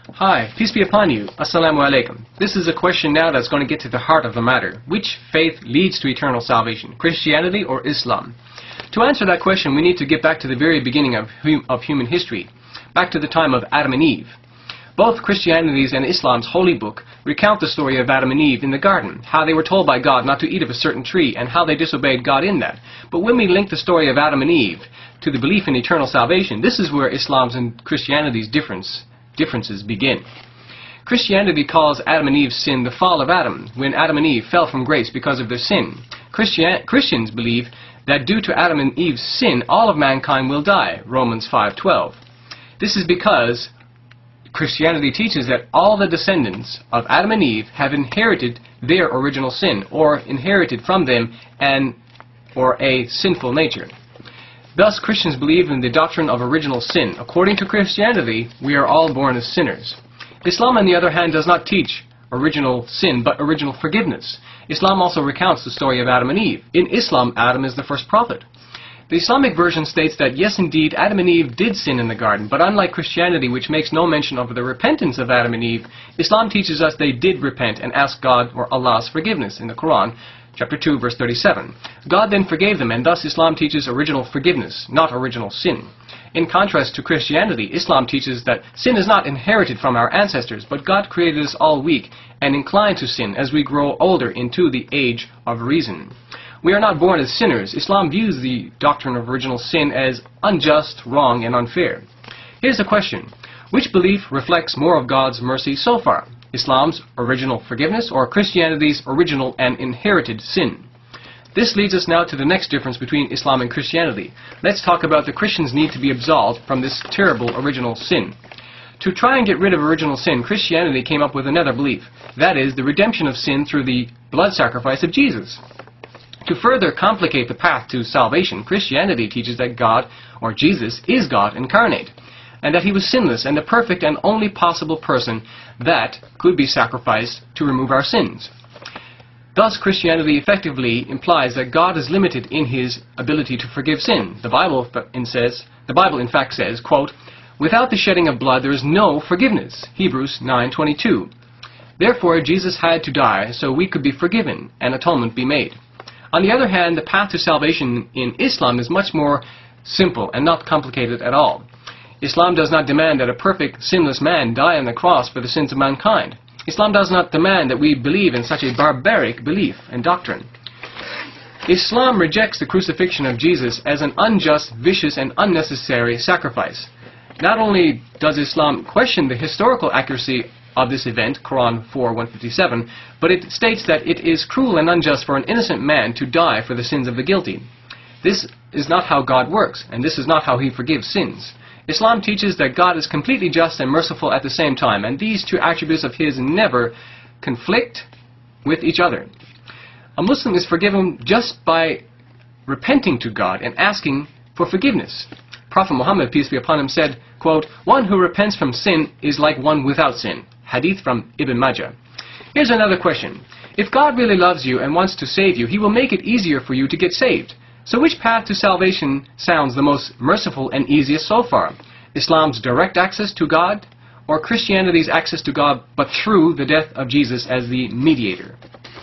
Hi, peace be upon you. Assalamu alaikum. This is a question now that's going to get to the heart of the matter. Which faith leads to eternal salvation, Christianity or Islam? To answer that question, we need to get back to the very beginning of human history, back to the time of Adam and Eve. Both Christianity's and Islam's holy book recount the story of Adam and Eve in the garden, how they were told by God not to eat of a certain tree, and how they disobeyed God in that. But when we link the story of Adam and Eve to the belief in eternal salvation, this is where Islam's and Christianity's differences begin. Christianity calls Adam and Eve's sin the fall of Adam, when Adam and Eve fell from grace because of their sin. Christians believe that due to Adam and Eve's sin, all of mankind will die, Romans 5:12. This is because Christianity teaches that all the descendants of Adam and Eve have inherited their original sin, or inherited from them or a sinful nature. Thus, Christians believe in the doctrine of original sin. According to Christianity, we are all born as sinners. Islam, on the other hand, does not teach original sin, but original forgiveness. Islam also recounts the story of Adam and Eve. In Islam, Adam is the first prophet. The Islamic version states that, yes, indeed, Adam and Eve did sin in the garden, but unlike Christianity, which makes no mention of the repentance of Adam and Eve, Islam teaches us they did repent and ask God or Allah's forgiveness in the Quran, chapter 2, verse 37. God then forgave them, and thus Islam teaches original forgiveness, not original sin. In contrast to Christianity, Islam teaches that sin is not inherited from our ancestors, but God created us all weak and inclined to sin as we grow older into the age of reason. We are not born as sinners. Islam views the doctrine of original sin as unjust, wrong, and unfair. Here's the question. Which belief reflects more of God's mercy so far? Islam's original forgiveness or Christianity's original and inherited sin? This leads us now to the next difference between Islam and Christianity. Let's talk about the Christians' need to be absolved from this terrible original sin. To try and get rid of original sin, Christianity came up with another belief. That is, the redemption of sin through the blood sacrifice of Jesus. To further complicate the path to salvation, Christianity teaches that God, or Jesus, is God incarnate, and that he was sinless and the perfect and only possible person that could be sacrificed to remove our sins. Thus, Christianity effectively implies that God is limited in his ability to forgive sin. The Bible in fact says, quote, "Without the shedding of blood there is no forgiveness," Hebrews 9:22. Therefore, Jesus had to die so we could be forgiven and atonement be made. On the other hand, the path to salvation in Islam is much more simple and not complicated at all. Islam does not demand that a perfect, sinless man die on the cross for the sins of mankind. Islam does not demand that we believe in such a barbaric belief and doctrine. Islam rejects the crucifixion of Jesus as an unjust, vicious, and unnecessary sacrifice. Not only does Islam question the historical accuracy of this event, Quran 4:157, but it states that it is cruel and unjust for an innocent man to die for the sins of the guilty. This is not how God works, and this is not how he forgives sins. Islam teaches that God is completely just and merciful at the same time, and these two attributes of his never conflict with each other. A Muslim is forgiven just by repenting to God and asking for forgiveness. Prophet Muhammad, peace be upon him, said, quote, "One who repents from sin is like one without sin." Hadith from Ibn Majah. Here's another question. If God really loves you and wants to save you, he will make it easier for you to get saved. So which path to salvation sounds the most merciful and easiest so far? Islam's direct access to God, or Christianity's access to God but through the death of Jesus as the mediator?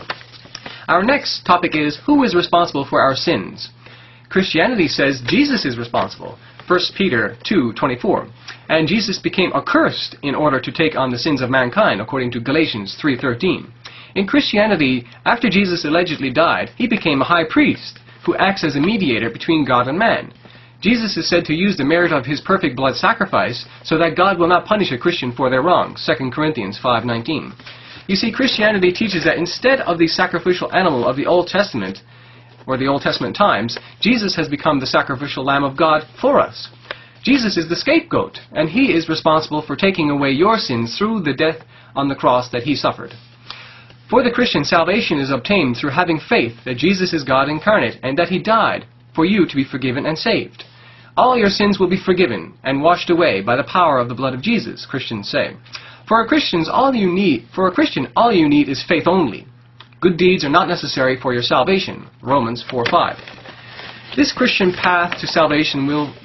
Our next topic is, who is responsible for our sins? Christianity says Jesus is responsible. 1 Peter 2:24. And Jesus became accursed in order to take on the sins of mankind, according to Galatians 3:13. In Christianity, after Jesus allegedly died, he became a high priest who acts as a mediator between God and man. Jesus is said to use the merit of his perfect blood sacrifice so that God will not punish a Christian for their wrongs, 2 Corinthians 5:19. You see, Christianity teaches that instead of the sacrificial animal of the Old Testament, or the Old Testament times, Jesus has become the sacrificial Lamb of God for us. Jesus is the scapegoat, and he is responsible for taking away your sins through the death on the cross that he suffered. For the Christian, salvation is obtained through having faith that Jesus is God incarnate and that he died for you to be forgiven and saved. All your sins will be forgiven and washed away by the power of the blood of Jesus, Christians say. For a Christian, all you need is faith only. Good deeds are not necessary for your salvation, Romans 4:5. This Christian path to salvation will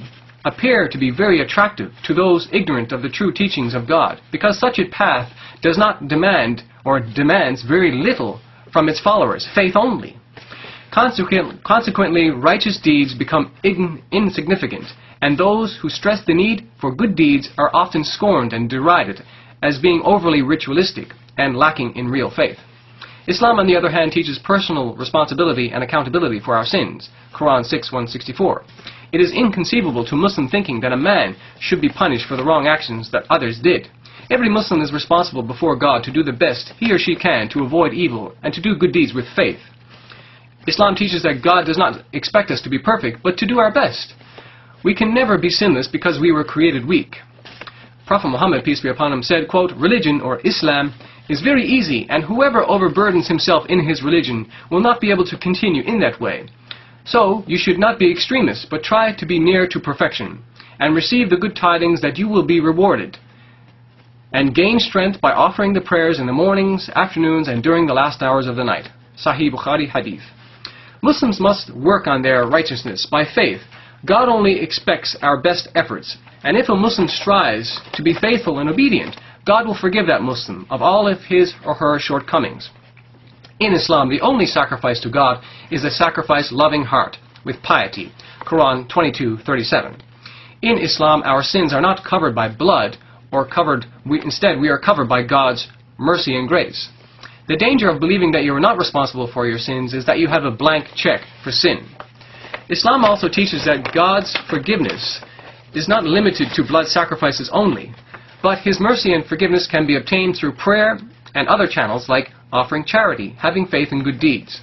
appear to be very attractive to those ignorant of the true teachings of God, because such a path does not demand or demands very little from its followers, faith only. Consequently, righteous deeds become insignificant, and those who stress the need for good deeds are often scorned and derided as being overly ritualistic and lacking in real faith. Islam, on the other hand, teaches personal responsibility and accountability for our sins. Quran 6:164. It is inconceivable to Muslim thinking that a man should be punished for the wrong actions that others did. Every Muslim is responsible before God to do the best he or she can to avoid evil and to do good deeds with faith. Islam teaches that God does not expect us to be perfect, but to do our best. We can never be sinless because we were created weak. Prophet Muhammad, peace be upon him, said, quote, "Religion, or Islam, is very easy, and whoever overburdens himself in his religion will not be able to continue in that way. So, you should not be extremists, but try to be near to perfection, and receive the good tidings that you will be rewarded, and gain strength by offering the prayers in the mornings, afternoons, and during the last hours of the night." Sahih Bukhari Hadith. Muslims must work on their righteousness by faith. God only expects our best efforts, and if a Muslim strives to be faithful and obedient, God will forgive that Muslim of all of his or her shortcomings. In Islam, the only sacrifice to God is a sacrifice-loving heart with piety. Quran 22:37. In Islam, our sins are not covered by blood, instead we are covered by God's mercy and grace. The danger of believing that you are not responsible for your sins is that you have a blank check for sin. Islam also teaches that God's forgiveness is not limited to blood sacrifices only, but His mercy and forgiveness can be obtained through prayer and other channels like offering charity, having faith in good deeds.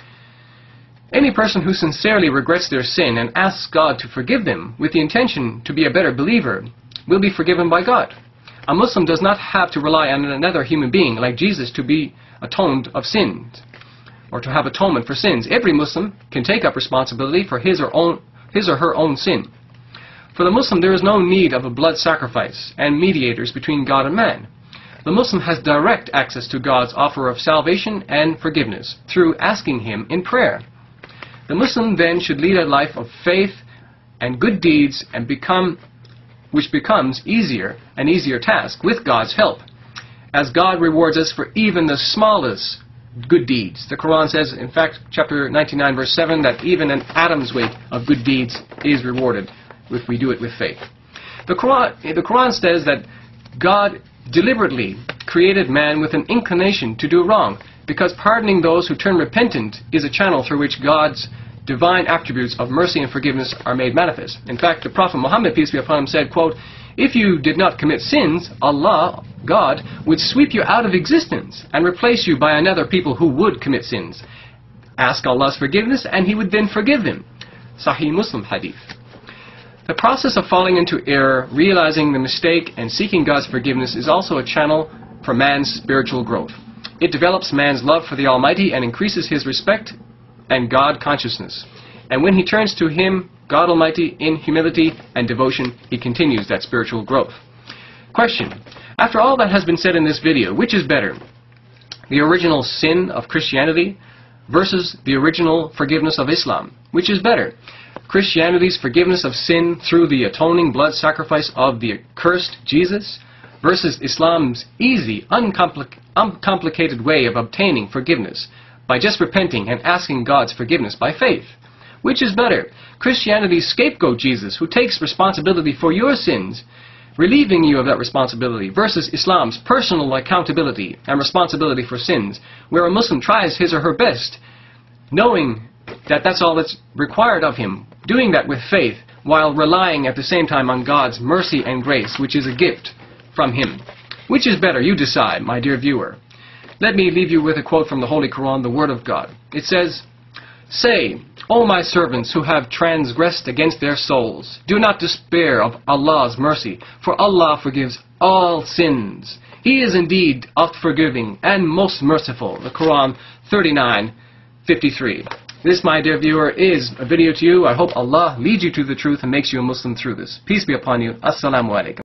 Any person who sincerely regrets their sin and asks God to forgive them with the intention to be a better believer will be forgiven by God. A Muslim does not have to rely on another human being like Jesus to be atoned of sins, or to have atonement for sins. Every Muslim can take up responsibility for his or her own sin. For the Muslim, there is no need of a blood sacrifice and mediators between God and man. The Muslim has direct access to God's offer of salvation and forgiveness through asking Him in prayer. The Muslim then should lead a life of faith and good deeds, which becomes an easier task with God's help, as God rewards us for even the smallest good deeds. The Quran says, in fact, chapter 99, verse 7, that even an atom's weight of good deeds is rewarded if we do it with faith. The Quran says that God deliberately created man with an inclination to do wrong, because pardoning those who turn repentant is a channel through which God's divine attributes of mercy and forgiveness are made manifest. In fact, the Prophet Muhammad, peace be upon him, said, quote, "If you did not commit sins, Allah, God, would sweep you out of existence and replace you by another people who would commit sins. Ask Allah's forgiveness and He would then forgive them." Sahih Muslim Hadith. The process of falling into error, realizing the mistake, and seeking God's forgiveness is also a channel for man's spiritual growth. It develops man's love for the Almighty and increases his respect and God consciousness. And when he turns to Him, God Almighty, in humility and devotion, he continues that spiritual growth. Question: after all that has been said in this video, which is better? The original sin of Christianity versus the original forgiveness of Islam? Which is better? Christianity's forgiveness of sin through the atoning blood sacrifice of the accursed Jesus versus Islam's easy, uncomplicated way of obtaining forgiveness by just repenting and asking God's forgiveness by faith? Which is better? Christianity's scapegoat Jesus, who takes responsibility for your sins, relieving you of that responsibility, versus Islam's personal accountability and responsibility for sins, where a Muslim tries his or her best, knowing that that's all that's required of him, doing that with faith, while relying at the same time on God's mercy and grace, which is a gift from Him. Which is better? You decide, my dear viewer. Let me leave you with a quote from the Holy Quran, the Word of God. It says, "Say, O my servants who have transgressed against their souls, do not despair of Allah's mercy, for Allah forgives all sins. He is indeed oft forgiving and most merciful." The Quran 39:53. This, my dear viewer, is a video to you. I hope Allah leads you to the truth and makes you a Muslim through this. Peace be upon you. Assalamu alaikum.